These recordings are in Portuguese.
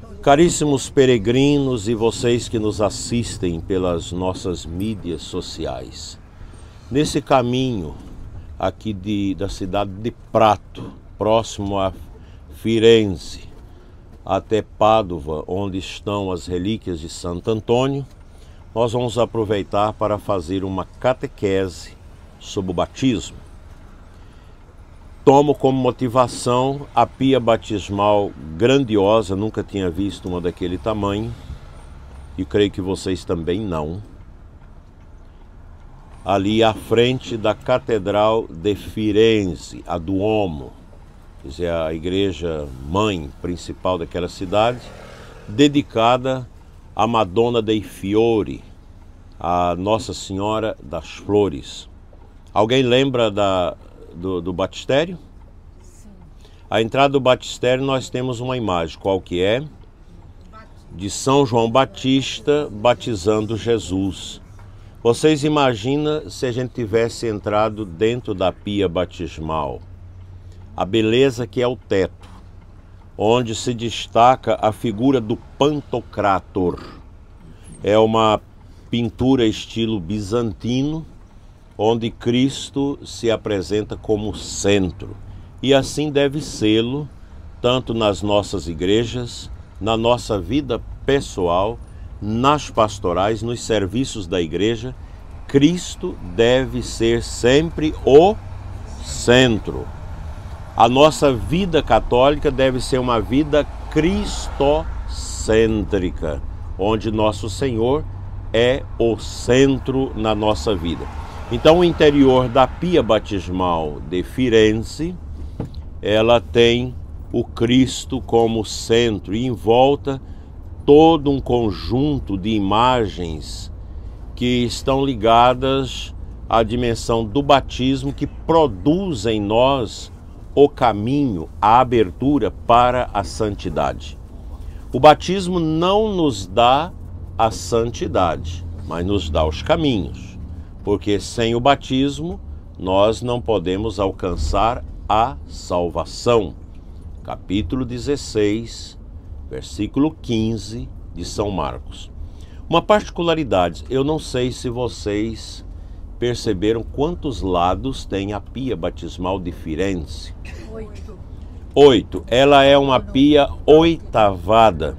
Caríssimos peregrinos e vocês que nos assistem pelas nossas mídias sociais, nesse caminho aqui da cidade de Prato, próximo a Firenze, até Pádua, onde estão as relíquias de Santo Antônio, nós vamos aproveitar para fazer uma catequese sobre o batismo. Tomo como motivação a pia batismal grandiosa, nunca tinha visto uma daquele tamanho, e creio que vocês também não. Ali à frente da Catedral de Firenze, a Duomo, quer dizer, a igreja mãe principal daquela cidade, dedicada a Madonna dei Fiori, a Nossa Senhora das Flores. Alguém lembra do batistério? Sim. A entrada do batistério nós temos uma imagem, qual que é? De São João Batista batizando Jesus. Vocês imaginam se a gente tivesse entrado dentro da pia batismal? A beleza que é o teto, onde se destaca a figura do Pantocrator. É uma pintura estilo bizantino, onde Cristo se apresenta como centro. E assim deve sê-lo, tanto nas nossas igrejas, na nossa vida pessoal, nas pastorais, nos serviços da igreja. Cristo deve ser sempre o centro. A nossa vida católica deve ser uma vida cristocêntrica, onde nosso Senhor é o centro na nossa vida. Então o interior da pia batismal de Firenze, ela tem o Cristo como centro e em volta todo um conjunto de imagens que estão ligadas à dimensão do batismo, que produz em nós o caminho, a abertura para a santidade. O batismo não nos dá a santidade, mas nos dá os caminhos. Porque sem o batismo nós não podemos alcançar a salvação. Capítulo 16, versículo 15 de São Marcos. Uma particularidade, eu não sei se vocês perceberam quantos lados tem a pia batismal de Firenze. 8. Ela é uma pia oitavada,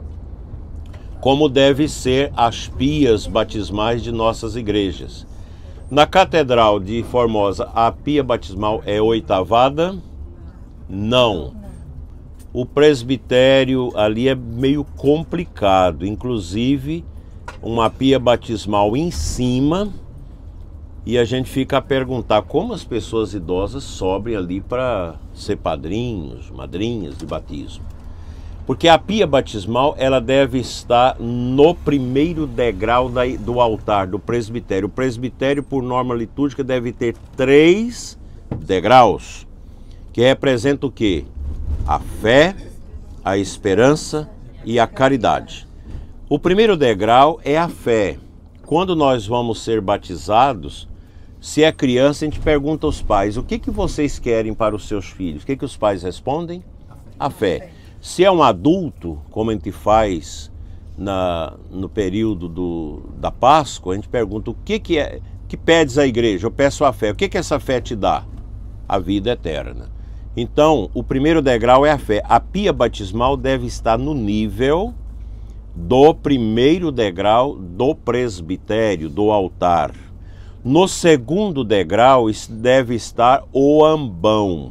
como deve ser as pias batismais de nossas igrejas. Na Catedral de Formosa, a pia batismal é oitavada? Não. O presbitério ali é meio complicado, inclusive uma pia batismal em cima, e a gente fica a perguntar como as pessoas idosas sobem ali para ser padrinhos, madrinhas de batismo. Porque a pia batismal, ela deve estar no primeiro degrau do altar, do presbitério. O presbitério, por norma litúrgica, deve ter 3 degraus, que representam o quê? A fé, a esperança e a caridade. O primeiro degrau é a fé. Quando nós vamos ser batizados, se é criança, a gente pergunta aos pais, o que vocês querem para os seus filhos? O que os pais respondem? A fé. Se é um adulto, como a gente faz no período da Páscoa, a gente pergunta o que pedes à igreja? Eu peço a fé. O que essa fé te dá? A vida eterna. Então, o primeiro degrau é a fé. A pia batismal deve estar no nível do primeiro degrau do presbitério, do altar. No segundo degrau deve estar o ambão,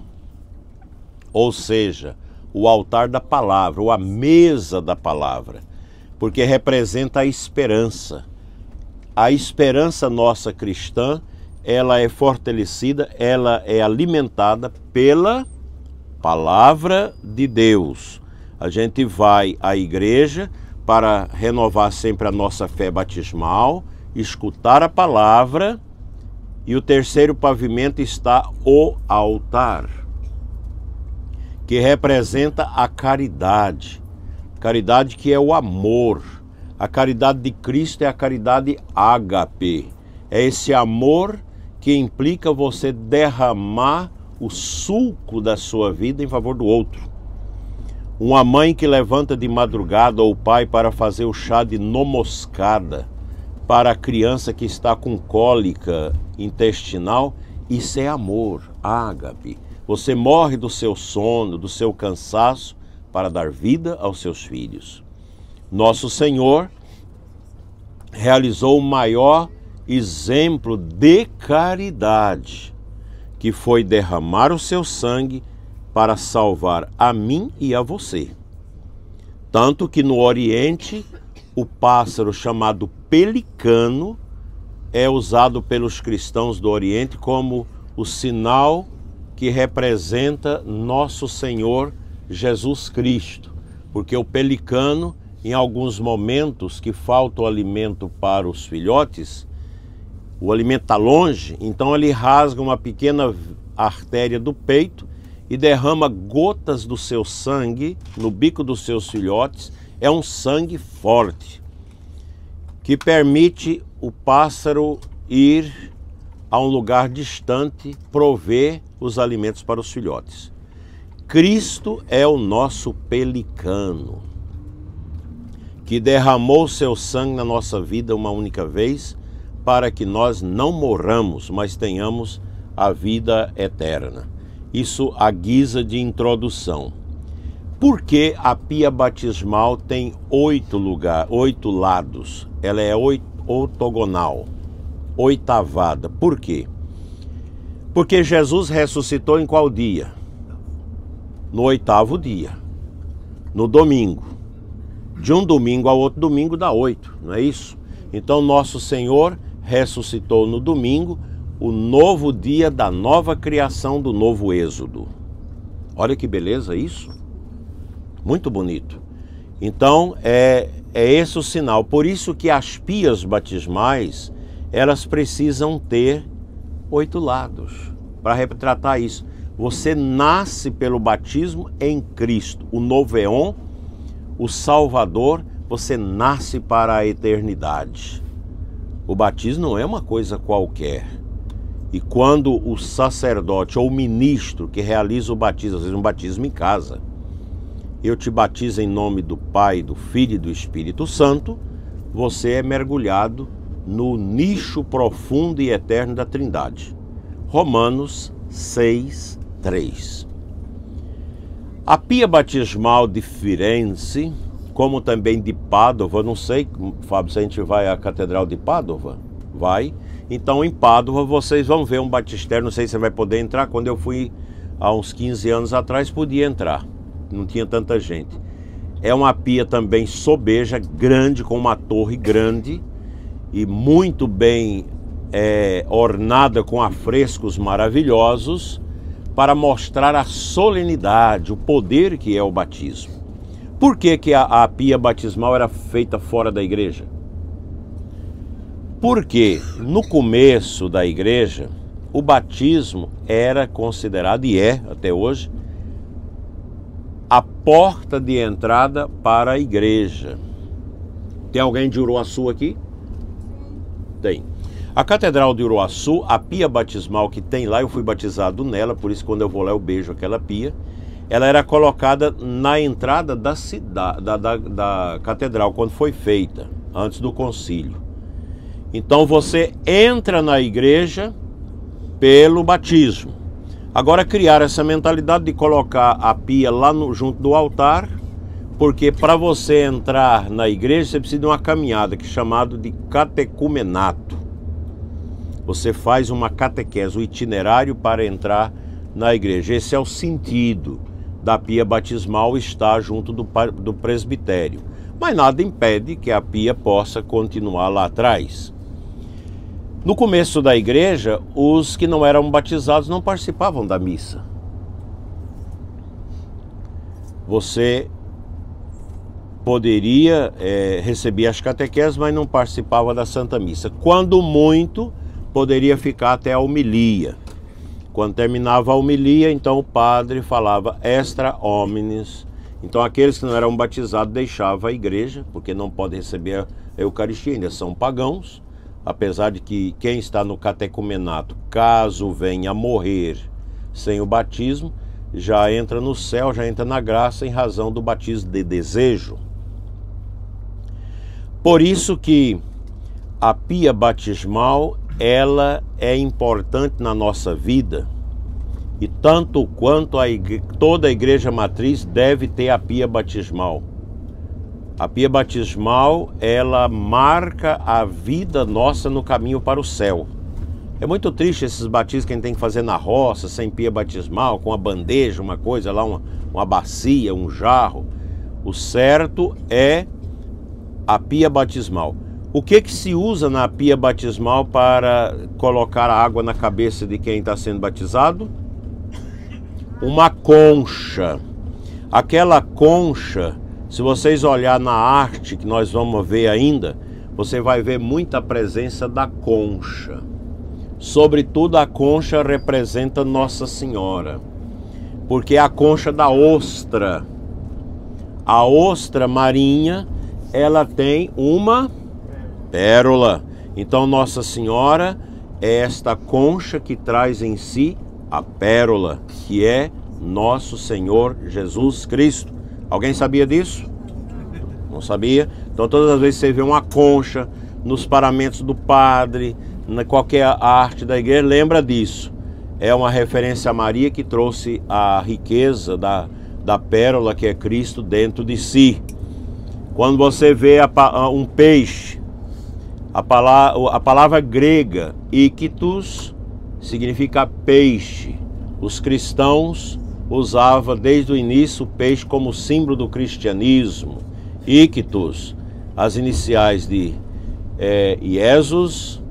ou seja, o altar da palavra, ou a mesa da palavra, porque representa a esperança. A esperança nossa cristã, ela é fortalecida, ela é alimentada pela palavra de Deus. A gente vai à igreja para renovar sempre a nossa fé batismal, escutar a palavra, e o terceiro pavimento está o altar, que representa a caridade. Caridade que é o amor. A caridade de Cristo é a caridade ágape. É esse amor que implica você derramar o suco da sua vida em favor do outro. Uma mãe que levanta de madrugada ou o pai para fazer o chá de nomo-moscada para a criança que está com cólica intestinal, isso é amor, ágape. Você morre do seu sono, do seu cansaço, para dar vida aos seus filhos. Nosso Senhor realizou o maior exemplo de caridade, que foi derramar o seu sangue para salvar a mim e a você. Tanto que no Oriente, o pássaro chamado pelicano é usado pelos cristãos do Oriente como o sinal que representa nosso Senhor Jesus Cristo. Porque o pelicano, em alguns momentos que falta o alimento para os filhotes, o alimento está longe, então ele rasga uma pequena artéria do peito e derrama gotas do seu sangue no bico dos seus filhotes. É um sangue forte, que permite o pássaro ir a um lugar distante, prover os alimentos para os filhotes. Cristo é o nosso pelicano, que derramou seu sangue na nossa vida uma única vez, para que nós não morramos, mas tenhamos a vida eterna. Isso à guisa de introdução. Por que a pia batismal tem 8 lados? Ela é ortogonal, oitavada. Por quê? Porque Jesus ressuscitou em qual dia? No 8º dia, no domingo. De um domingo ao outro domingo dá 8, não é isso? Então nosso Senhor ressuscitou no domingo, o novo dia da nova criação, do novo êxodo. Olha que beleza isso. Muito bonito. Então é esse o sinal. Por isso que as pias batismais, elas precisam ter 8 lados, para retratar isso. Você nasce pelo batismo em Cristo, o Noveon, o Salvador. Você nasce para a eternidade. O batismo não é uma coisa qualquer. E quando o sacerdote ou o ministro que realiza o batismo, às vezes um batismo em casa, eu te batizo em nome do Pai, do Filho e do Espírito Santo, você é mergulhado no nicho profundo e eterno da Trindade. Romanos 6:3. A pia batismal de Firenze, como também de Pádua, não sei, Fábio, se a gente vai à Catedral de Pádua, vai. Então em Pádua vocês vão ver um batistério, não sei se você vai poder entrar. Quando eu fui há uns 15 anos atrás, podia entrar, não tinha tanta gente. É uma pia também sobeja, grande, com uma torre grande e muito bem ornada com afrescos maravilhosos, para mostrar a solenidade, o poder que é o batismo. Por que a pia batismal era feita fora da igreja? Porque no começo da igreja, o batismo era considerado, e é até hoje, a porta de entrada para a igreja. Tem alguém de Uruaçu aqui? Tem. A Catedral de Uruaçu, a pia batismal que tem lá, eu fui batizado nela, por isso quando eu vou lá eu beijo aquela pia. Ela era colocada na entrada da cidade, da catedral, quando foi feita, antes do concílio. Então você entra na igreja pelo batismo. Agora criaram essa mentalidade de colocar a pia lá junto do altar, porque para você entrar na igreja você precisa de uma caminhada, que é chamado de catecumenato. Você faz uma catequese, o itinerário para entrar na igreja. Esse é o sentido da pia batismal, estar junto do presbitério. Mas nada impede que a pia possa continuar lá atrás. No começo da igreja, os que não eram batizados não participavam da missa. Você poderia receber as catequeses, mas não participava da Santa Missa. Quando muito, poderia ficar até a homilia. Quando terminava a homilia, então o padre falava extra homines. Então aqueles que não eram batizados deixavam a igreja, porque não podem receber a Eucaristia, ainda são pagãos. Apesar de que quem está no catecumenato, caso venha a morrer sem o batismo, já entra no céu, já entra na graça em razão do batismo de desejo. Por isso que a pia batismal, ela é importante na nossa vida, e tanto quanto toda a igreja matriz deve ter a pia batismal. A pia batismal, ela marca a vida nossa no caminho para o céu. É muito triste esses batismos que a gente tem que fazer na roça, sem pia batismal, com uma bandeja, uma coisa lá, uma bacia, um jarro. O certo é a pia batismal. O que se usa na pia batismal para colocar a água na cabeça de quem está sendo batizado? Uma concha. Aquela concha, se vocês olhar na arte que nós vamos ver ainda, você vai ver muita presença da concha. Sobretudo a concha representa Nossa Senhora, porque é a concha da ostra. A ostra marinha, ela tem uma pérola. Então Nossa Senhora é esta concha que traz em si a pérola, que é nosso Senhor Jesus Cristo. Alguém sabia disso? Não sabia? Então todas as vezes que você vê uma concha nos paramentos do padre, na qualquer arte da igreja, lembra disso. É uma referência a Maria, que trouxe a riqueza da pérola que é Cristo dentro de si. Quando você vê um peixe, a palavra grega ictus significa peixe. Os cristãos usavam desde o início o peixe como símbolo do cristianismo. Ictus, as iniciais de Iesus,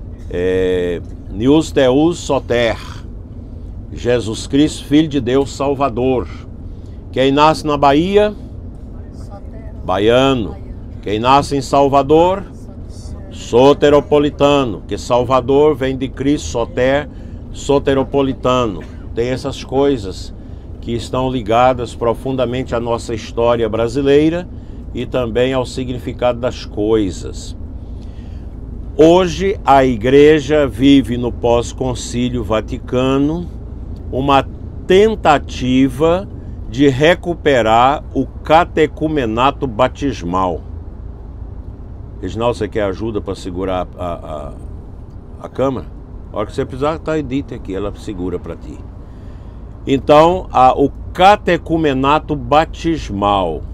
Nius Deus Soter, Jesus Cristo, Filho de Deus Salvador. Quem nasce na Bahia, baiano. Quem nasce em Salvador, soteropolitano, que Salvador vem de Cristo, Soter, soteropolitano. Tem essas coisas que estão ligadas profundamente à nossa história brasileira e também ao significado das coisas. Hoje a igreja vive no pós-concílio Vaticano uma tentativa de recuperar o catecumenato batismal. Reginaldo, você quer ajuda para segurar a câmera? A hora que você precisar, está a Edith aqui, ela segura para ti. Então, o catecumenato batismal.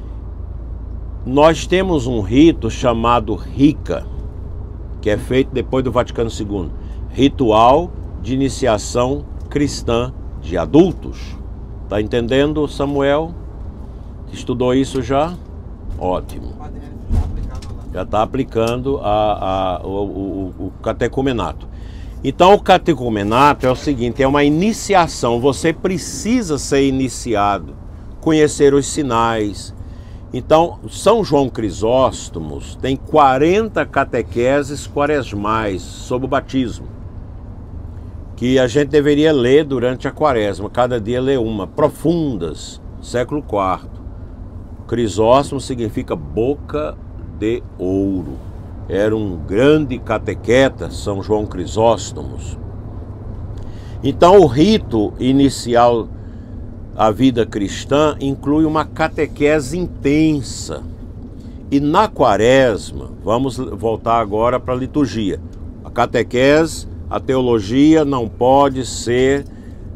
Nós temos um rito chamado RICA, que é feito depois do Vaticano II, Ritual de Iniciação Cristã de Adultos. Tá entendendo, Samuel? Estudou isso já? Ótimo. Já está aplicando o catecumenato. Então o catecumenato é o seguinte, é uma iniciação. Você precisa ser iniciado, conhecer os sinais. Então, São João Crisóstomo tem 40 catequeses quaresmais sobre o batismo, que a gente deveria ler durante a quaresma, cada dia ler uma, profundas, século IV. Crisóstomo significa boca de ouro. Era um grande catequeta, São João Crisóstomo. Então o rito inicial à vida cristã inclui uma catequese intensa. E na quaresma, vamos voltar agora para a liturgia. A catequese, a teologia não pode ser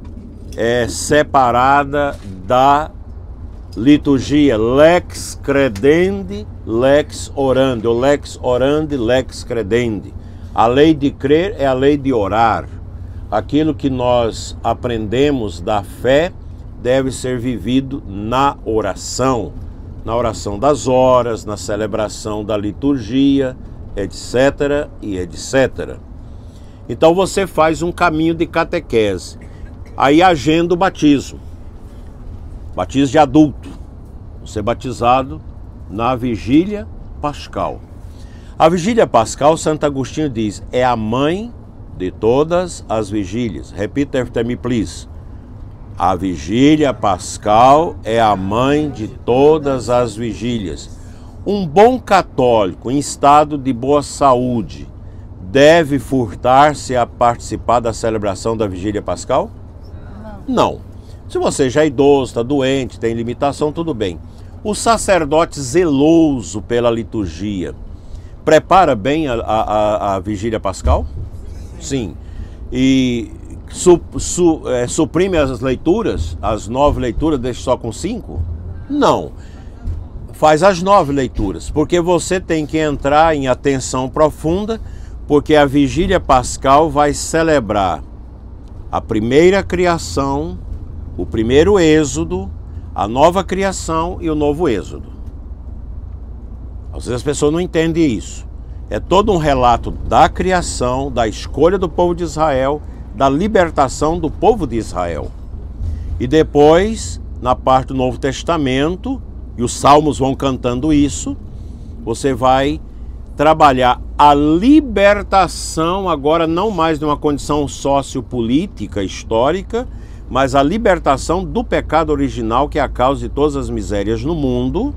separada da liturgia. Lex credendi, lex orandi, ou lex orandi, lex credendi. A lei de crer é a lei de orar. Aquilo que nós aprendemos da fé deve ser vivido na oração das horas, na celebração da liturgia, etc. e etc. Então você faz um caminho de catequese. Aí agenda o batismo. Batismo de adulto. Você é batizado na vigília pascal. A vigília pascal, Santo Agostinho diz, é a mãe de todas as vigílias. Repeat after me, please. A vigília pascal é a mãe de todas as vigílias. Um bom católico em estado de boa saúde deve furtar-se a participar da celebração da vigília pascal? Não. Se você já é idoso, está doente, tem limitação, tudo bem. O sacerdote zeloso pela liturgia prepara bem a vigília pascal? Sim. E suprime as leituras, as 9 leituras, deixa só com 5? Não. Faz as 9 leituras, porque você tem que entrar em atenção profunda, porque a vigília pascal vai celebrar a primeira criação, o primeiro êxodo, a nova criação e o novo êxodo. Às vezes as pessoas não entendem isso. É todo um relato da criação, da escolha do povo de Israel, da libertação do povo de Israel. E depois, na parte do Novo Testamento, e os salmos vão cantando isso, você vai trabalhar a libertação, agora não mais de uma condição sociopolítica, histórica, mas a libertação do pecado original, que é a causa de todas as misérias no mundo.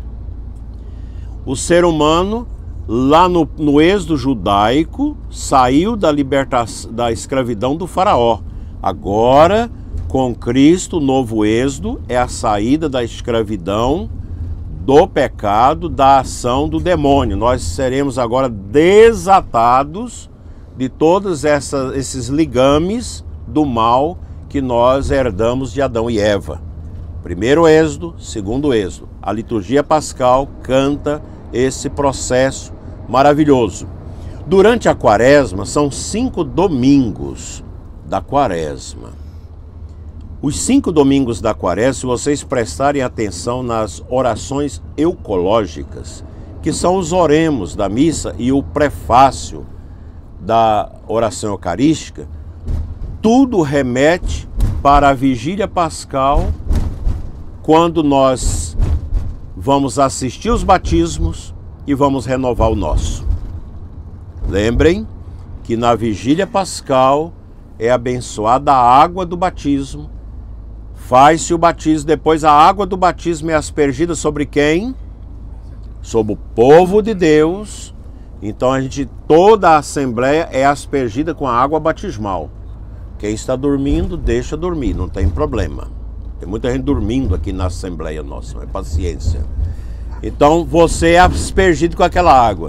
O ser humano, lá no êxodo judaico, saiu da escravidão do faraó. Agora, com Cristo, o novo êxodo é a saída da escravidão, do pecado, da ação do demônio. Nós seremos agora desatados de todos esses ligames do mal que nós herdamos de Adão e Eva. Primeiro êxodo, segundo êxodo. A liturgia pascal canta esse processo maravilhoso. Durante a quaresma, são 5 domingos da quaresma. Os 5 domingos da quaresma, se vocês prestarem atenção nas orações eucológicas, que são os oremos da missa e o prefácio da oração eucarística, tudo remete para a vigília pascal, quando nós vamos assistir os batismos e vamos renovar o nosso. Lembrem que na vigília pascal é abençoada a água do batismo, faz-se o batismo, depois a água do batismo é aspergida sobre quem? Sobre o povo de Deus. Então toda a assembleia é aspergida com a água batismal. Quem está dormindo, deixa dormir, não tem problema. Tem muita gente dormindo aqui na assembleia nossa, mas paciência. Então você é aspergido com aquela água.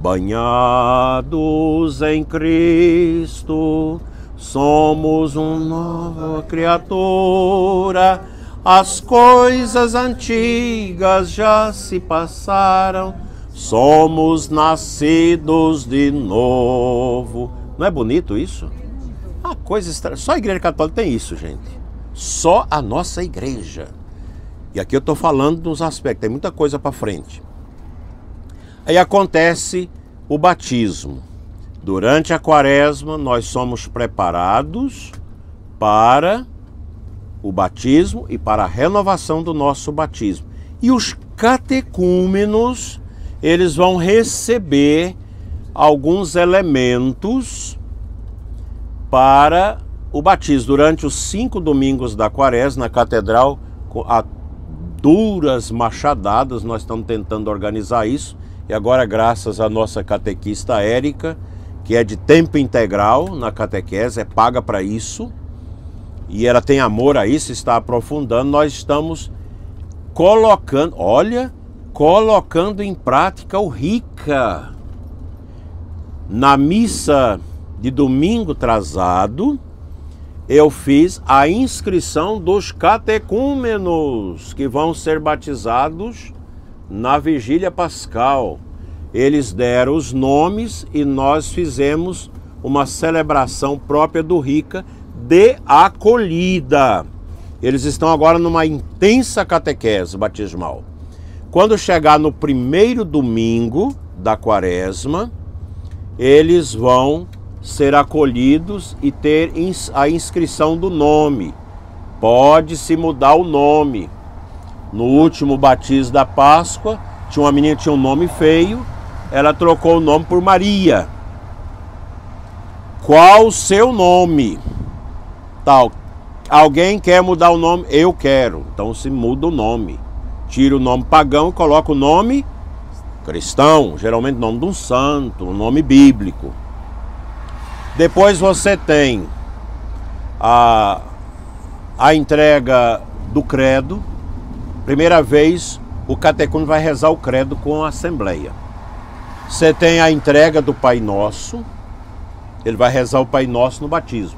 Banhados em Cristo, somos uma nova criatura, as coisas antigas já se passaram, somos nascidos de novo. Não é bonito isso? Ah, coisa estranha. Só a Igreja Católica tem isso, gente. Só a nossa igreja. E aqui eu estou falando dos aspectos, tem muita coisa para frente. Aí acontece o batismo. Durante a quaresma, nós somos preparados para o batismo e para a renovação do nosso batismo. E os catecúmenos, eles vão receber alguns elementos para o batismo. Durante os 5 domingos da quaresma, na catedral, a duras machadadas, nós estamos tentando organizar isso. E agora, graças à nossa catequista Érica, que é de tempo integral na catequese, é paga para isso, e ela tem amor a isso, está aprofundando, nós estamos colocando em prática o Rica. Na missa de domingo atrasado, eu fiz a inscrição dos catecúmenos, que vão ser batizados na vigília pascal. Eles deram os nomes e nós fizemos uma celebração própria do Rica de acolhida. Eles estão agora numa intensa catequese batismal. Quando chegar no primeiro domingo da quaresma, eles vão ser acolhidos e ter a inscrição do nome. Pode-se mudar o nome. No último batismo da Páscoa, tinha uma menina que tinha um nome feio, ela trocou o nome por Maria. Qual o seu nome? Tal. Alguém quer mudar o nome? Eu quero. Então se muda o nome. Tira o nome pagão e coloca o nome cristão. Geralmente o nome de um santo, um nome bíblico. Depois você tem a entrega do credo. Primeira vez, o catecúmeno vai rezar o credo com a assembleia. Você tem a entrega do Pai Nosso, ele vai rezar o Pai Nosso no batismo.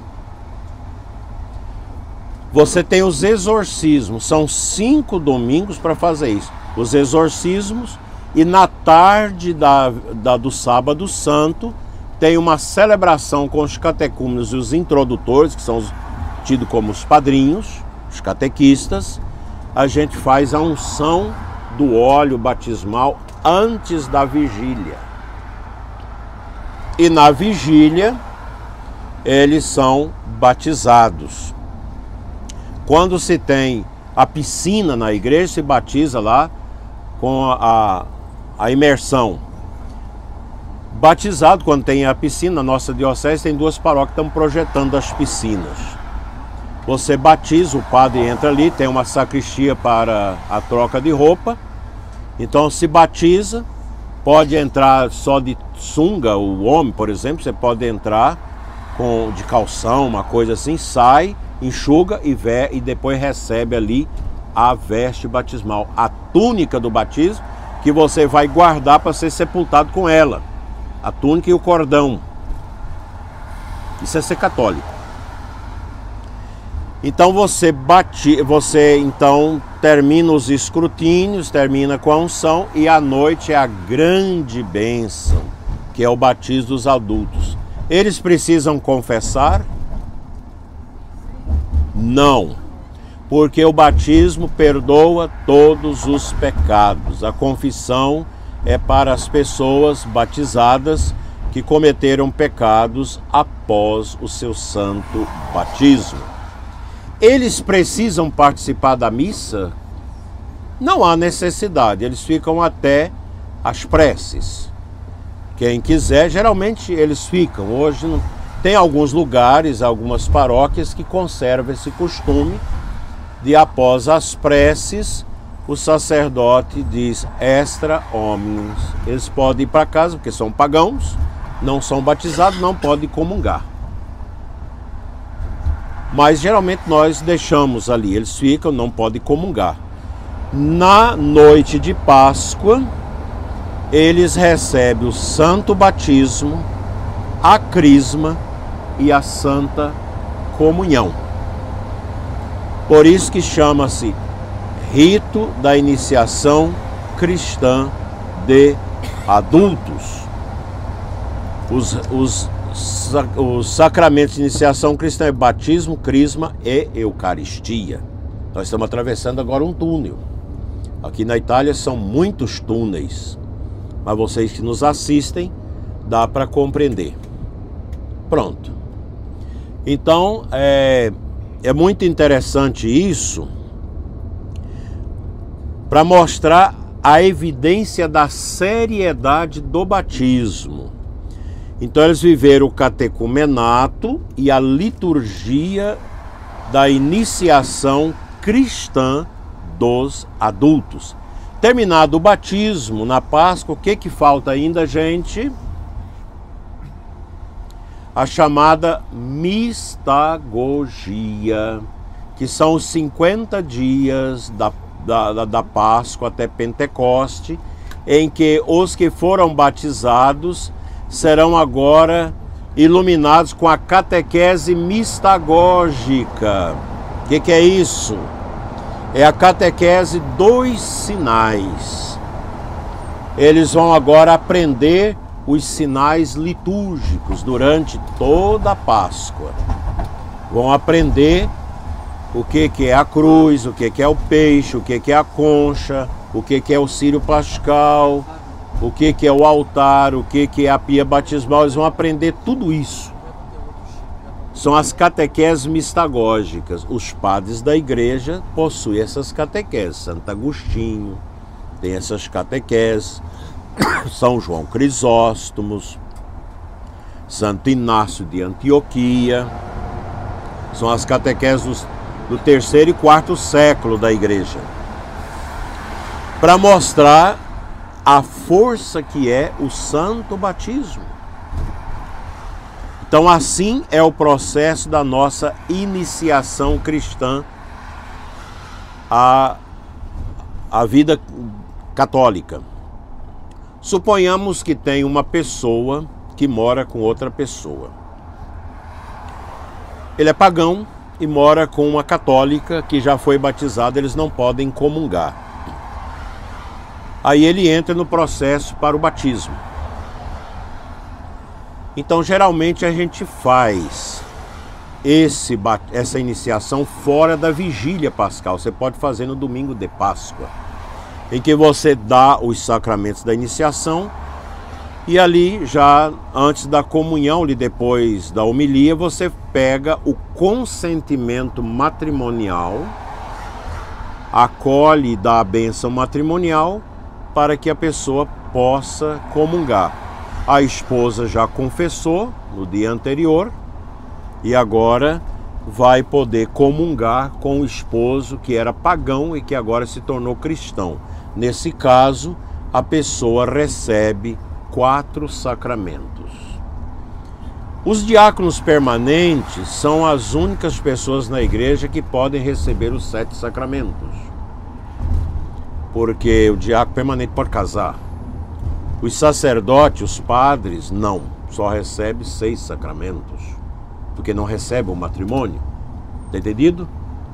Você tem os exorcismos, são 5 domingos para fazer isso. Os exorcismos, e na tarde do sábado santo, tem uma celebração com os catecúmenos e os introdutores, que são tidos como os padrinhos, os catequistas. A gente faz a unção do óleo batismal antes da vigília. E na vigília, eles são batizados. Quando se tem a piscina na igreja, se batiza lá com a imersão. Batizado, quando tem a piscina, na nossa diocese tem 2 paróquias que estão projetando as piscinas. Você batiza, o padre entra ali, tem uma sacristia para a troca de roupa. Então se batiza, pode entrar só de sunga, o homem, por exemplo, você pode entrar de calção, uma coisa assim, sai, enxuga e depois recebe ali a veste batismal, a túnica do batismo, que você vai guardar para ser sepultado com ela, a túnica e o cordão. Isso é ser católico. Então você então termina os escrutínios, termina com a unção, e à noite é a grande bênção, que é o batismo dos adultos. Eles precisam confessar? Não, porque o batismo perdoa todos os pecados. A confissão é para as pessoas batizadas que cometeram pecados após o seu santo batismo. Eles precisam participar da missa? Não há necessidade, eles ficam até as preces. Quem quiser, geralmente eles ficam. Hoje não... Tem alguns lugares, algumas paróquias que conservam esse costume de, após as preces, o sacerdote diz extra homines. Eles podem ir para casa, porque são pagãos, não são batizados, não podem comungar. Mas geralmente nós deixamos ali, eles ficam, não podem comungar. Na noite de Páscoa, eles recebem o santo batismo, a crisma e a santa comunhão. Por isso que chama-se rito da iniciação cristã de adultos. Os sacramentos de iniciação cristã é batismo, crisma e eucaristia. Nós estamos atravessando agora um túnel. Aqui na Itália são muitos túneis, mas vocês que nos assistem, dá para compreender. Pronto. Então, é muito interessante isso, para mostrar a evidência da seriedade do batismo. Então eles viveram o catecumenato e a liturgia da iniciação cristã dos adultos. Terminado o batismo, na Páscoa, o que falta ainda, gente? A chamada mistagogia, que são os 50 dias da Páscoa até Pentecoste, em que os que foram batizados serão agora iluminados com a catequese mistagógica. O que é isso? É a catequese dos sinais. Eles vão agora aprender os sinais litúrgicos durante toda a Páscoa. Vão aprender o que é a cruz, o que é o peixe, o que é a concha, o que é o círio pascal, o que é o altar, o que é a pia batismal. Eles vão aprender tudo isso. São as catequeses mistagógicas. Os padres da igreja possuem essas catequeses. Santo Agostinho tem essas catequeses. São João Crisóstomos, Santo Inácio de Antioquia. São as catequeses do 3º e 4º século da igreja, para mostrar a força que é o santo batismo. Então assim é o processo da nossa iniciação cristã à vida católica. Suponhamos que tem uma pessoa que mora com outra pessoa. Ele é pagão e mora com uma católica que já foi batizada, eles não podem comungar. Aí ele entra no processo para o batismo. Então geralmente a gente faz essa iniciação fora da vigília pascal. Você pode fazer no domingo de Páscoa, em que você dá os sacramentos da iniciação e ali já antes da comunhão e depois da homilia você pega o consentimento matrimonial, acolhe e dá a bênção matrimonial para que a pessoa possa comungar. A esposa já confessou no dia anterior e agora vai poder comungar com o esposo que era pagão e que agora se tornou cristão. Nesse caso, a pessoa recebe 4 sacramentos. Os diáconos permanentes são as únicas pessoas na igreja que podem receber os 7 sacramentos. Porque o diácono permanente pode casar. Os sacerdotes, os padres, não. Só recebem 6 sacramentos. Porque não recebem o matrimônio. Está entendido?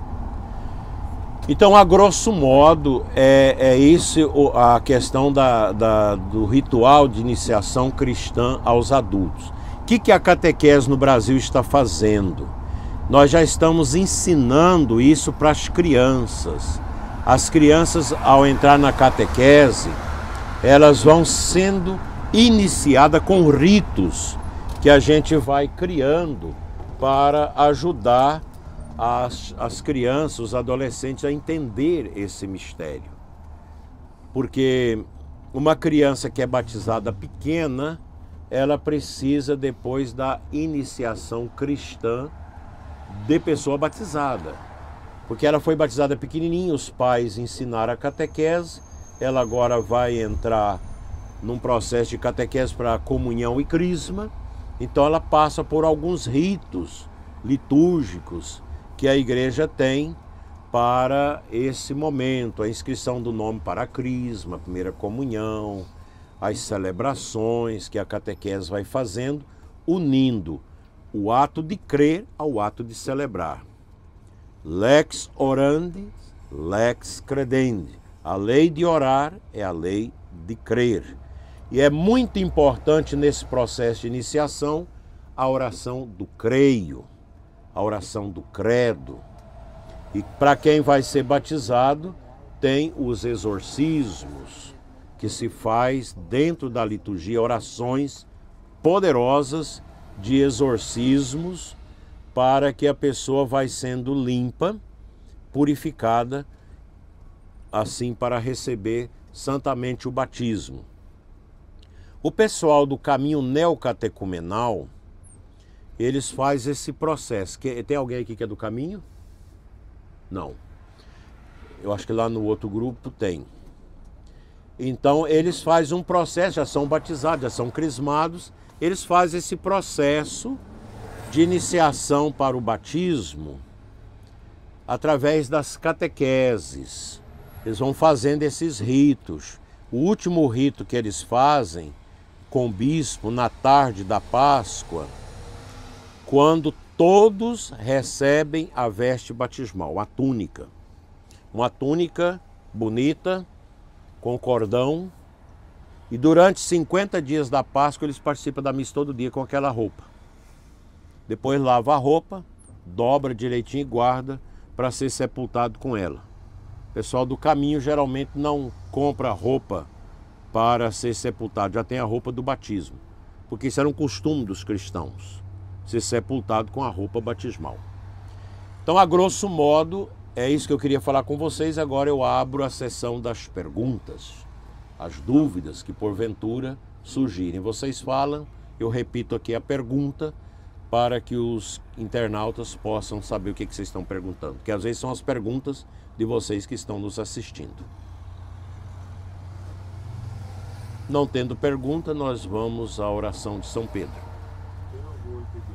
Então, a grosso modo, é isso a questão do ritual de iniciação cristã aos adultos. O que a catequese no Brasil está fazendo? Nós já estamos ensinando isso para as crianças. As crianças, ao entrar na catequese, elas vão sendo iniciadas com ritos que a gente vai criando para ajudar as crianças, os adolescentes a entender esse mistério. Porque uma criança que é batizada pequena, ela precisa depois da iniciação cristã de pessoa batizada. Porque ela foi batizada pequenininha, os pais ensinaram a catequese, ela agora vai entrar num processo de catequese para comunhão e crisma, então ela passa por alguns ritos litúrgicos que a igreja tem para esse momento, a inscrição do nome para a crisma, a primeira comunhão, as celebrações que a catequese vai fazendo, unindo o ato de crer ao ato de celebrar. Lex orandi, lex credendi. A lei de orar é a lei de crer. E é muito importante nesse processo de iniciação a oração do creio, a oração do credo. E para quem vai ser batizado, tem os exorcismos, que se faz dentro da liturgia, orações poderosas de exorcismos, para que a pessoa vai sendo limpa, purificada, assim para receber santamente o batismo. O pessoal do caminho neocatecumenal, eles fazem esse processo. Tem alguém aqui que é do caminho? Não. Eu acho que lá no outro grupo tem. Então eles fazem um processo, já são batizados, já são crismados, eles fazem esse processo de iniciação para o batismo através das catequeses. Eles vão fazendo esses ritos. O último rito que eles fazem com o bispo na tarde da Páscoa, quando todos recebem a veste batismal, a túnica. Uma túnica bonita, com cordão, e durante 50 dias da Páscoa eles participam da missa todo dia com aquela roupa. Depois lava a roupa, dobra direitinho e guarda para ser sepultado com ela. O pessoal do caminho geralmente não compra roupa para ser sepultado, já tem a roupa do batismo, porque isso era um costume dos cristãos, ser sepultado com a roupa batismal. Então, a grosso modo, é isso que eu queria falar com vocês. Agora eu abro a sessão das perguntas, as dúvidas que porventura surgirem. Vocês falam, eu repito aqui a pergunta para que os internautas possam saber o que vocês estão perguntando, que às vezes são as perguntas de vocês que estão nos assistindo. Não tendo pergunta, nós vamos à oração de São Pedro. Eu não vou entender.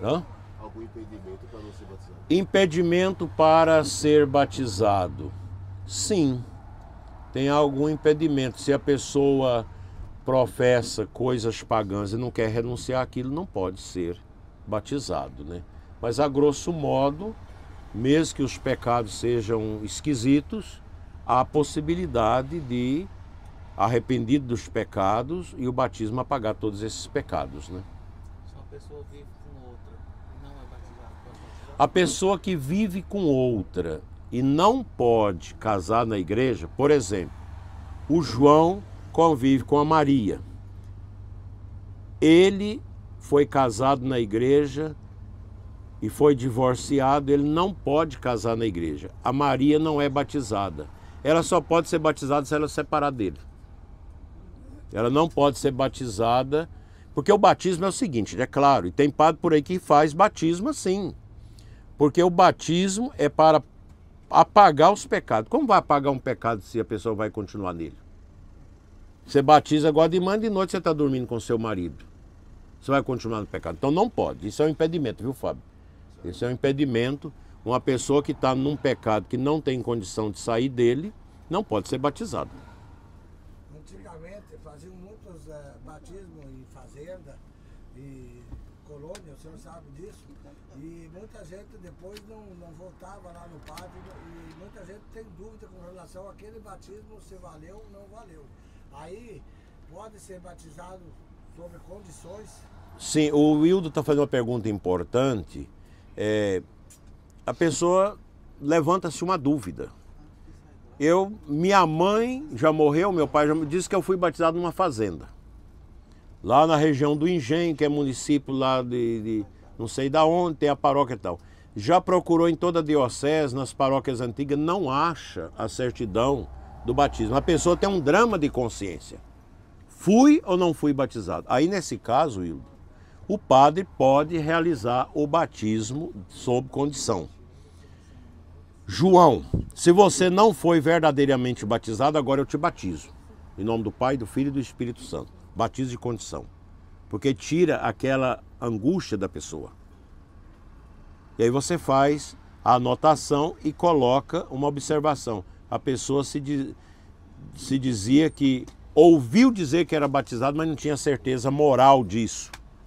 Hã? Algum impedimento para não ser batizado? Impedimento para ser batizado. Sim, tem algum impedimento. Se a pessoa professa coisas pagãs e não quer renunciar àquilo, não pode ser batizado, né? Mas a grosso modo, mesmo que os pecados sejam esquisitos, há a possibilidade de, arrependido dos pecados, e o batismo apagar todos esses pecados, né? Se uma pessoa vive com outra e não é batizada, pode batizar? A pessoa que vive com outra e não pode casar na igreja, por exemplo, o João convive com a Maria. Ele foi casado na igreja e foi divorciado, ele não pode casar na igreja. A Maria não é batizada. Ela só pode ser batizada se ela se separar dele. Ela não pode ser batizada, porque o batismo é o seguinte, é claro, e tem padre por aí que faz batismo assim. Porque o batismo é para apagar os pecados. Como vai apagar um pecado se a pessoa vai continuar nele? Você batiza agora de manhã, de noite você está dormindo com seu marido. Você vai continuar no pecado. Então não pode. Isso é um impedimento, viu, Fábio? Isso é um impedimento. Uma pessoa que está num pecado que não tem condição de sair dele, não pode ser batizada. Antigamente faziam muitos batismos em fazenda e colônia, o senhor sabe disso. E muita gente depois não voltava lá no padre e muita gente tem dúvida com relação àquele batismo, se valeu ou não valeu. Aí pode ser batizado sobre condições. Sim, o Wildo está fazendo uma pergunta importante. A pessoa levanta-se uma dúvida. Minha mãe já morreu, meu pai já me disse que eu fui batizado numa fazenda. Lá na região do Engenho, que é município lá de não sei da onde, tem a paróquia e tal. Já procurou em toda a diocese, nas paróquias antigas, não acha a certidão do batismo. A pessoa tem um drama de consciência. Fui ou não fui batizado? Aí nesse caso, Wildo, o padre pode realizar o batismo sob condição. João, se você não foi verdadeiramente batizado, agora eu te batizo. Em nome do Pai, do Filho e do Espírito Santo. Batismo de condição. Porque tira aquela angústia da pessoa. E aí você faz a anotação e coloca uma observação. A pessoa se dizia que ouviu dizer que era batizado, mas não tinha certeza moral disso.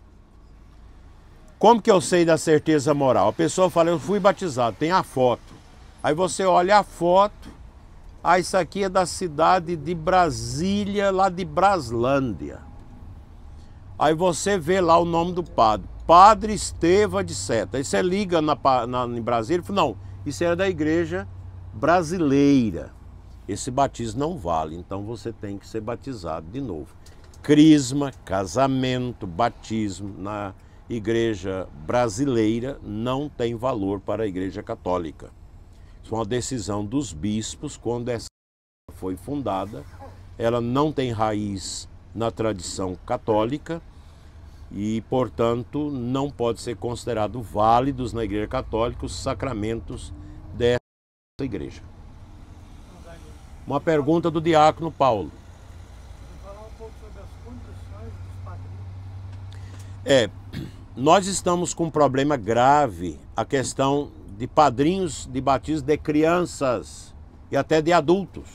Como que eu sei da certeza moral? A pessoa fala, eu fui batizado, tem a foto. Aí você olha a foto, isso aqui é da cidade de Brasília, lá de Braslândia. Aí você vê lá o nome do padre, Padre Esteva de Seta. Aí você liga em Brasília e fala, não, isso era da igreja brasileira. Esse batismo não vale, então você tem que ser batizado de novo. Crisma, casamento, batismo na igreja brasileira não tem valor para a igreja católica. Isso é uma decisão dos bispos quando essa foi fundada. Ela não tem raiz na tradição católica e, portanto, não pode ser considerado válidos na igreja católica os sacramentos dessa igreja. Uma pergunta do diácono Paulo. Vou falar um pouco sobre as condições dos padrinhos. Nós estamos com um problema grave, a questão de padrinhos de batismo de crianças e até de adultos.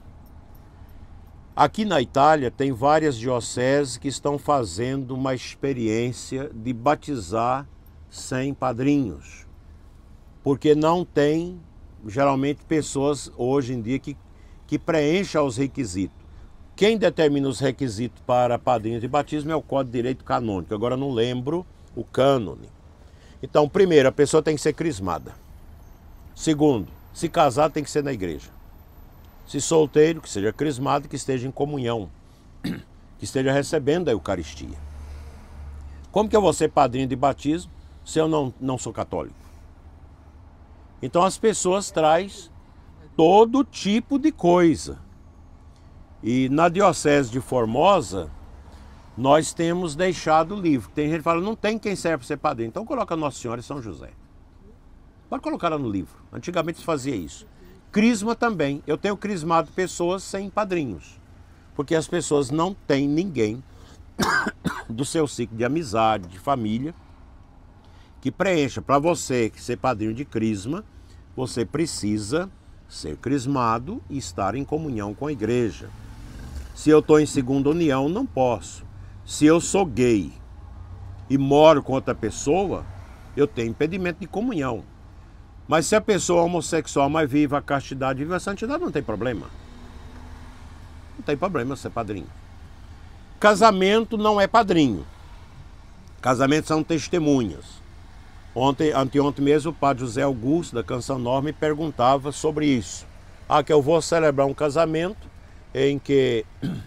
Aqui na Itália tem várias dioceses que estão fazendo uma experiência de batizar sem padrinhos, porque não tem, geralmente, pessoas hoje em dia que preencham os requisitos. Quem determina os requisitos para padrinhos de batismo é o Código de Direito Canônico, agora não lembro o cânone. Então, primeiro, a pessoa tem que ser crismada. Segundo, se casar tem que ser na igreja. Se solteiro, que seja crismado, que esteja em comunhão, que esteja recebendo a Eucaristia. Como que eu vou ser padrinho de batismo se eu não sou católico? Então as pessoas trazem todo tipo de coisa. E na Diocese de Formosa, nós temos deixado livre. Tem gente que fala, não tem quem serve para ser padrinho. Então coloca Nossa Senhora e São José. Pode colocar lá no livro. Antigamente se fazia isso. Crisma também. Eu tenho crismado pessoas sem padrinhos. Porque as pessoas não têm ninguém do seu ciclo de amizade, de família, que preencha. Para você ser padrinho de crisma, você precisa ser crismado e estar em comunhão com a igreja. Se eu estou em segunda união, não posso. Se eu sou gay e moro com outra pessoa, eu tenho impedimento de comunhão. Mas se a pessoa é homossexual, mas vive a castidade, vive a santidade, não tem problema. Não tem problema ser padrinho. Casamento não é padrinho. Casamento são testemunhas. Anteontem mesmo, o padre José Augusto, da Canção Nova, me perguntava sobre isso. Que eu vou celebrar um casamento em que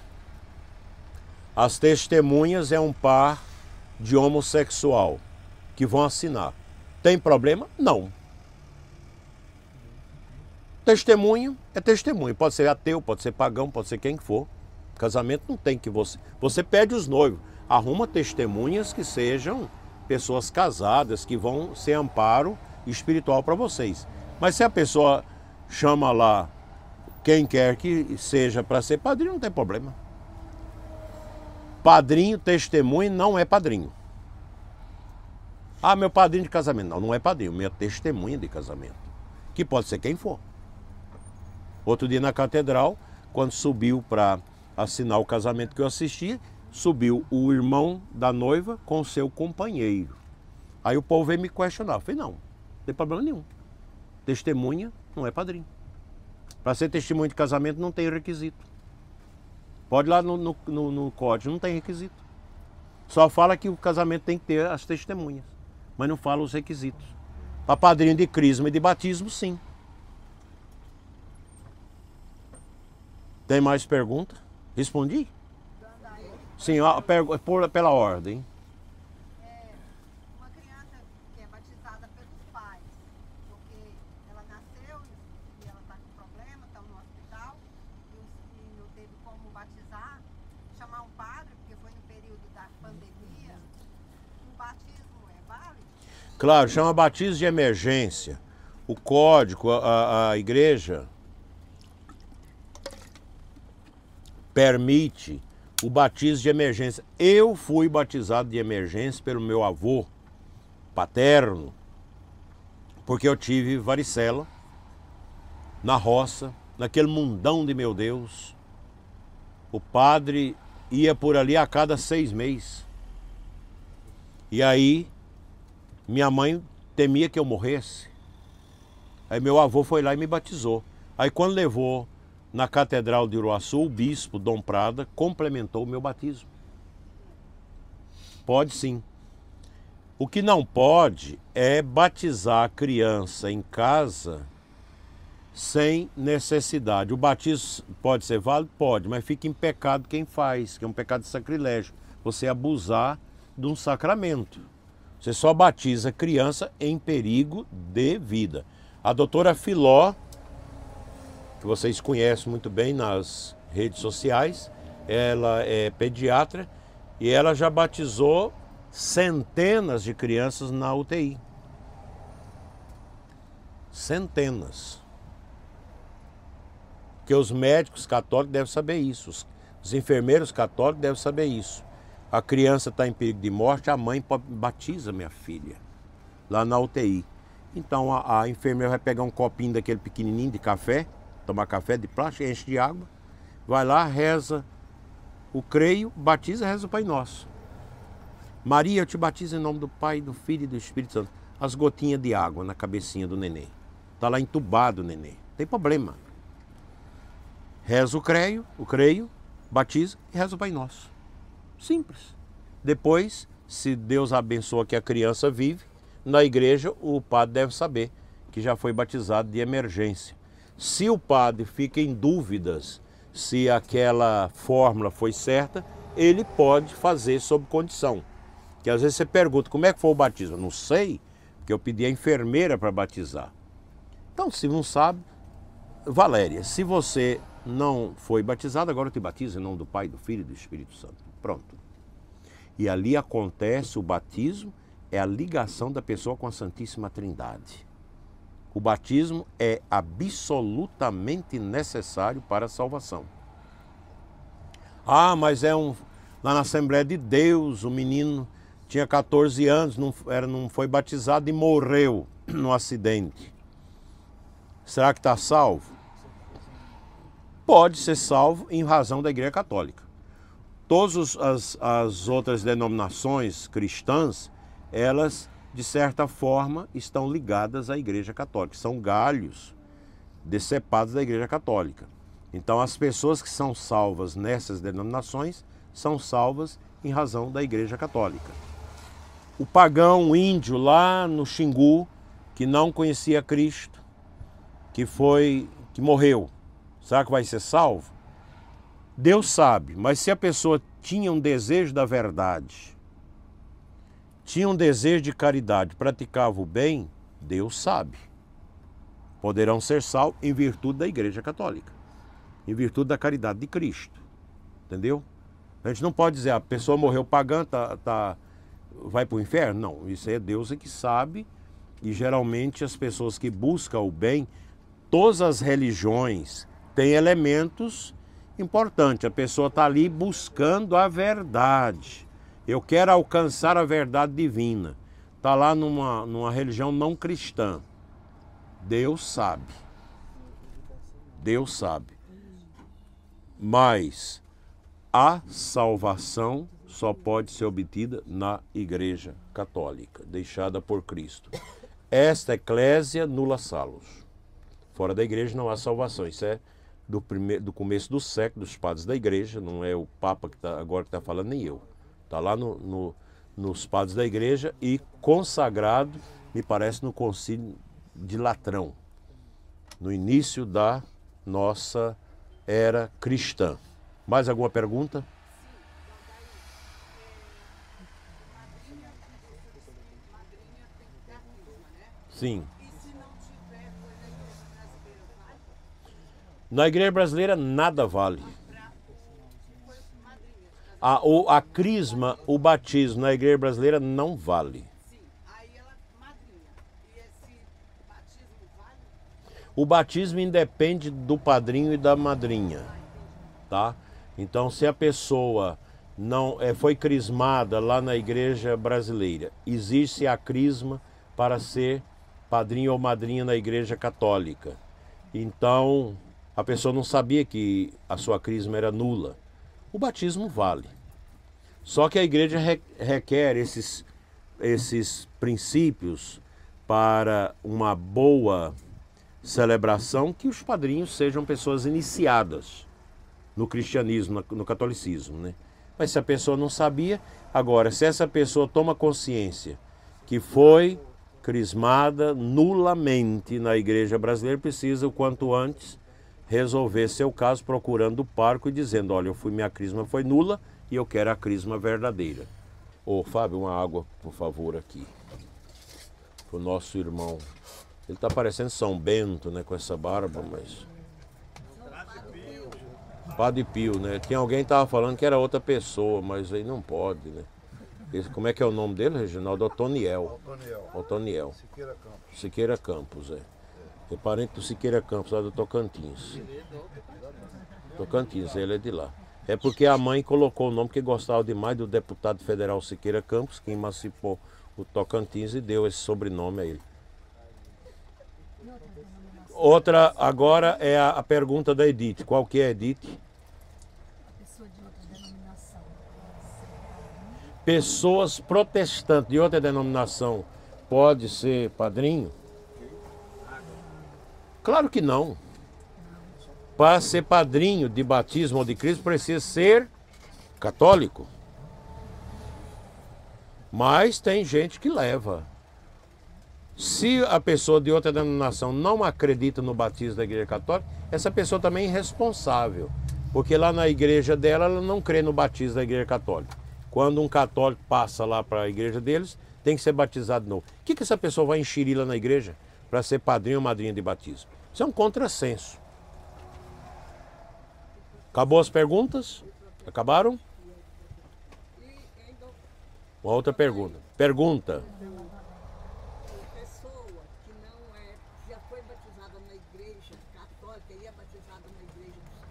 as testemunhas é um par de homossexual que vão assinar. Tem problema? Não. Testemunho é testemunho. Pode ser ateu, pode ser pagão, pode ser quem for. Casamento não tem que você... Você pede os noivos. Arruma testemunhas que sejam pessoas casadas, que vão ser amparo espiritual para vocês. Mas se a pessoa chama lá quem quer que seja para ser padrinho, não tem problema. Padrinho, testemunho não é padrinho. Meu padrinho de casamento. Não, não é padrinho. Minha testemunha de casamento. Que pode ser quem for. Outro dia na catedral, quando subiu para assinar o casamento que eu assisti, subiu o irmão da noiva com o seu companheiro. Aí o povo veio me questionar. Eu falei, não tem problema nenhum. Testemunha não é padrinho. Para ser testemunha de casamento não tem requisito. Pode ir lá no código, não tem requisito. Só fala que o casamento tem que ter as testemunhas, mas não fala os requisitos. Para padrinho de crisma e de batismo, sim. Tem mais pergunta? Respondi? Sim, pela ordem. Uma criança que é batizada pelos pais, porque ela nasceu e ela está com problema, está no hospital, e não teve como batizar, chamar um padre, porque foi no período da pandemia, o batismo é válido? Claro, chama batismo de emergência. O código, a igreja permite o batismo de emergência. Eu fui batizado de emergência pelo meu avô paterno, porque eu tive varicela na roça, naquele mundão de meu Deus. O padre ia por ali a cada 6 meses. E aí, minha mãe temia que eu morresse. Aí meu avô foi lá e me batizou. Aí quando levou na Catedral de Uruaçu, o bispo Dom Prada complementou o meu batismo. Pode sim. O que não pode é batizar a criança em casa sem necessidade. O batismo pode ser válido? Pode, mas fica em pecado quem faz, que é um pecado de sacrilégio. Você abusar de um sacramento. Você só batiza criança em perigo de vida. A doutora Filó, que vocês conhecem muito bem nas redes sociais, ela é pediatra e ela já batizou centenas de crianças na UTI. Centenas. Porque os médicos católicos devem saber isso, os enfermeiros católicos devem saber isso. A criança está em perigo de morte, a mãe batiza minha filha lá na UTI. Então a enfermeira vai pegar um copinho daquele pequenininho de café, tomar café de plástico, enche de água, vai lá, reza o creio, batiza, reza o Pai Nosso. Maria, eu te batizo em nome do Pai, do Filho e do Espírito Santo. As gotinhas de água na cabecinha do neném. Está lá entubado o neném. Não tem problema. Reza o creio, batiza e reza o Pai Nosso. Simples. Depois, se Deus abençoa que a criança vive, na igreja o padre deve saber que já foi batizado de emergência. Se o padre fica em dúvidas se aquela fórmula foi certa, ele pode fazer sob condição. Que às vezes você pergunta, como é que foi o batismo? Eu não sei, porque eu pedi a enfermeira para batizar. Então, se não sabe, Valéria, se você não foi batizado, agora eu te batizo em nome do Pai, do Filho e do Espírito Santo. Pronto. E ali acontece o batismo, é a ligação da pessoa com a Santíssima Trindade. O batismo é absolutamente necessário para a salvação. Mas lá na Assembleia de Deus, o menino tinha 14 anos, não foi batizado e morreu num acidente. Será que está salvo? Pode ser salvo em razão da Igreja Católica. Todas as outras denominações cristãs, elas, de certa forma, estão ligadas à Igreja Católica. São galhos decepados da Igreja Católica. Então, as pessoas que são salvas nessas denominações são salvas em razão da Igreja Católica. O pagão, o índio lá no Xingu, que não conhecia Cristo, que morreu, será que vai ser salvo? Deus sabe, mas se a pessoa tinha um desejo da verdade, tinha um desejo de caridade, praticava o bem, Deus sabe. Poderão ser salvos em virtude da Igreja Católica, em virtude da caridade de Cristo. Entendeu? A gente não pode dizer, a pessoa morreu pagã, vai para o inferno. Não, isso é Deus que sabe, e geralmente as pessoas que buscam o bem, todas as religiões têm elementos importantes. A pessoa está ali buscando a verdade. Eu quero alcançar a verdade divina. Está lá numa religião não cristã. Deus sabe. Deus sabe. Mas a salvação só pode ser obtida na Igreja Católica, deixada por Cristo. Esta eclésia nulla salus. Fora da igreja não há salvação. Isso é do começo do século, dos padres da igreja, não é o Papa agora que está falando, nem eu. Está lá nos padres da igreja e consagrado, me parece, no concílio de Latrão, no início da nossa era cristã. Mais alguma pergunta? Sim. Na igreja brasileira nada vale. A crisma, o batismo na igreja brasileira não vale. O batismo independe do padrinho e da madrinha, tá? Então, se a pessoa não foi crismada lá na igreja brasileira, existe a crisma para ser padrinho ou madrinha na igreja católica. Então, a pessoa não sabia que a sua crisma era nula. O batismo vale. Só que a igreja requer esses princípios para uma boa celebração, que os padrinhos sejam pessoas iniciadas no cristianismo, no catolicismo, né? Mas se a pessoa não sabia, agora, se essa pessoa toma consciência que foi crismada nulamente na igreja brasileira, precisa o quanto antes resolver seu caso procurando o pároco e dizendo, olha, minha crisma foi nula e eu quero a crisma verdadeira. Ô Fábio, uma água, por favor, aqui. O nosso irmão. Ele está parecendo São Bento, né, com essa barba, mas... Padre Pio, né? Tinha alguém que estava falando que era outra pessoa, mas aí não pode, né? Como é que é o nome dele, Reginaldo? Otoniel. Otoniel. Siqueira Campos. Siqueira Campos, é. É parente do Siqueira Campos, lá do Tocantins. Tocantins, ele é de lá. É porque a mãe colocou o nome que gostava demais do deputado federal Siqueira Campos, que emancipou o Tocantins e deu esse sobrenome a ele. Outra agora é a pergunta da Edith. Qual que é, Edith? Pessoa de outra denominação. Pessoas protestantes de outra denominação pode ser padrinho? Claro que não. Para ser padrinho de batismo ou de Cristo precisa ser católico. Mas tem gente que leva. Se a pessoa de outra denominação não acredita no batismo da igreja católica, essa pessoa também é irresponsável. Porque lá na igreja dela, ela não crê no batismo da igreja católica. Quando um católico passa lá para a igreja deles, tem que ser batizado de novo. O que essa pessoa vai enxerir lá na igreja para ser padrinho ou madrinha de batismo? Isso é um contrassenso. Acabou as perguntas? Acabaram? Uma outra pergunta. Pergunta. Pessoa que não já foi batizada na igreja católica e é batizada na igreja dos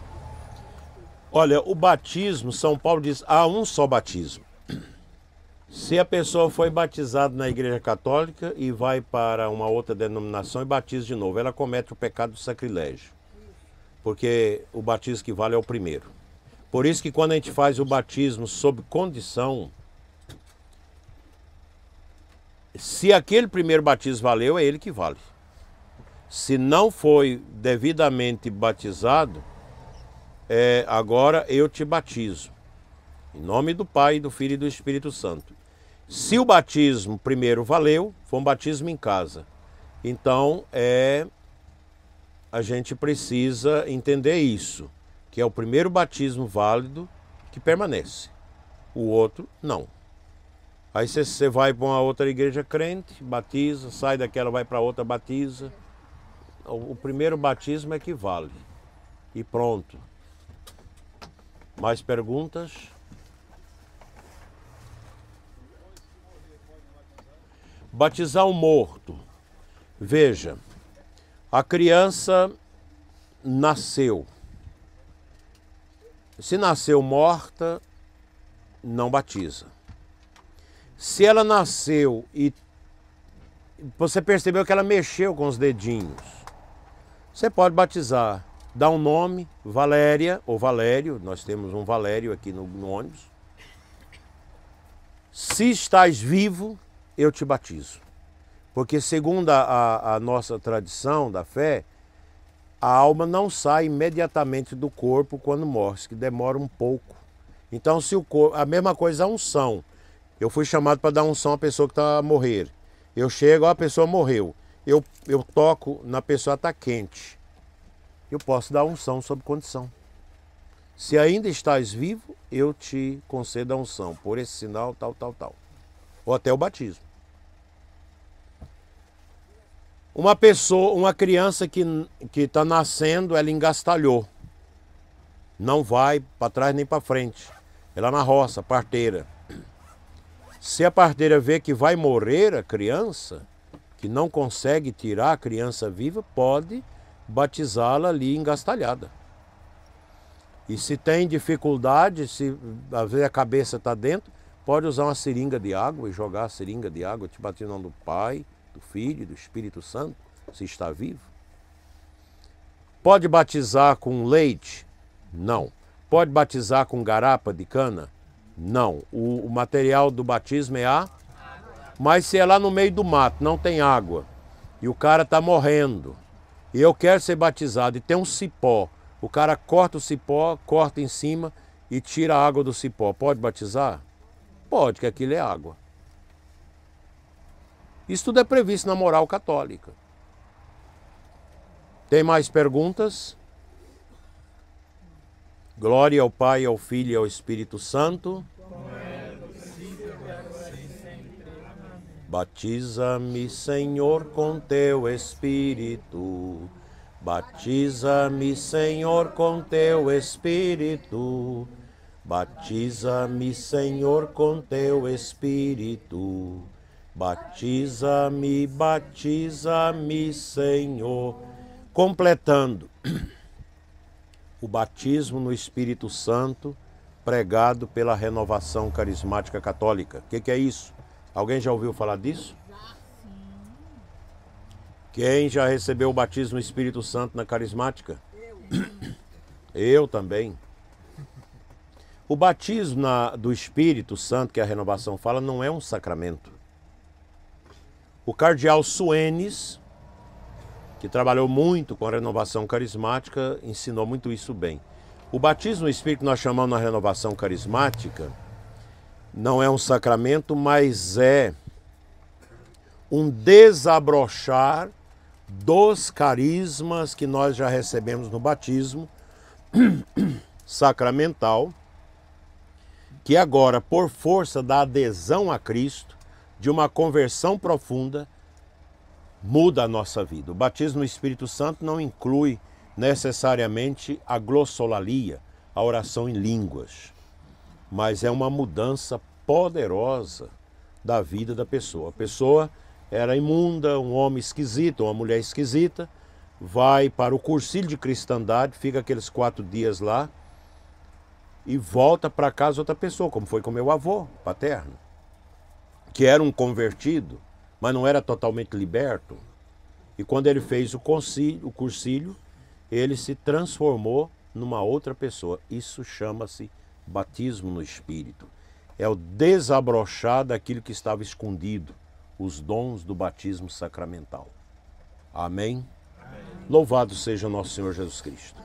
crentes? Olha, o batismo, São Paulo diz, há um só batismo. Se a pessoa foi batizada na Igreja Católica e vai para uma outra denominação e batiza de novo, ela comete o pecado do sacrilégio. Porque o batismo que vale é o primeiro. Por isso que quando a gente faz o batismo sob condição, se aquele primeiro batismo valeu, é ele que vale. Se não foi devidamente batizado, agora eu te batizo. Em nome do Pai, do Filho e do Espírito Santo. Se o batismo primeiro valeu, foi um batismo em casa. Então, a gente precisa entender isso, que é o primeiro batismo válido que permanece. O outro, não. Aí você vai para uma outra igreja crente, batiza, sai daquela, vai para outra, batiza. O primeiro batismo é que vale. E pronto. Mais perguntas? Batizar um morto. Veja, a criança nasceu. Se nasceu morta, não batiza. Se ela nasceu e você percebeu que ela mexeu com os dedinhos, você pode batizar. Dá um nome, Valéria ou Valério. Nós temos um Valério aqui no ônibus. Se estás vivo, eu te batizo. Porque segundo a nossa tradição da fé, a alma não sai imediatamente do corpo quando morre, que demora um pouco. Então, se o corpo, a mesma coisa a unção. Eu fui chamado para dar unção à pessoa que está a morrer. Eu chego, a pessoa morreu. Eu toco na pessoa, está quente. Eu posso dar unção sob condição. Se ainda estás vivo, eu te concedo a unção, por esse sinal, tal. Ou até o batismo. Uma criança que está nascendo, ela engastalhou. Não vai para trás nem para frente. Ela na roça, parteira. Se a parteira vê que vai morrer a criança, que não consegue tirar a criança viva, pode batizá-la ali engastalhada. E se tem dificuldade, se às vezes a cabeça está dentro, pode usar uma seringa de água e jogar a seringa de água, te bater no nome do Pai, do Filho e do Espírito Santo, se está vivo. Pode batizar com leite? Não. Pode batizar com garapa de cana? Não. O material do batismo é água. Mas se é lá no meio do mato, não tem água, e o cara está morrendo, e eu quero ser batizado, e tem um cipó, o cara corta o cipó, corta em cima e tira a água do cipó, pode batizar? Pode, que aquilo é água. Isso tudo é previsto na moral católica. Tem mais perguntas? Glória ao Pai, ao Filho e ao Espírito Santo. Batiza-me, Senhor, com teu Espírito. Batiza-me, Senhor, com teu Espírito. Batiza-me, Senhor, com teu Espírito. Batiza-me, batiza-me, Senhor. Completando o batismo no Espírito Santo pregado pela Renovação Carismática Católica. O que é isso? Alguém já ouviu falar disso? Quem já recebeu o batismo no Espírito Santo na Carismática? Eu também. O batismo do Espírito Santo, que a Renovação fala, não é um sacramento. O cardeal Suenes, que trabalhou muito com a Renovação Carismática, ensinou muito isso bem. O batismo no Espírito que nós chamamos na Renovação Carismática não é um sacramento, mas é um desabrochar dos carismas que nós já recebemos no batismo sacramental, que agora, por força da adesão a Cristo, de uma conversão profunda, muda a nossa vida. O batismo no Espírito Santo não inclui necessariamente a glossolalia, a oração em línguas, mas é uma mudança poderosa da vida da pessoa. A pessoa era imunda, um homem esquisito, uma mulher esquisita, vai para o cursilho de cristandade, fica aqueles 4 dias lá e volta para casa outra pessoa, como foi com meu avô paterno. que era um convertido, mas não era totalmente liberto. E quando ele fez o cursilho, ele se transformou numa outra pessoa. Isso chama-se batismo no Espírito. É o desabrochar daquilo que estava escondido, os dons do batismo sacramental. Amém? Louvado seja o nosso Senhor Jesus Cristo.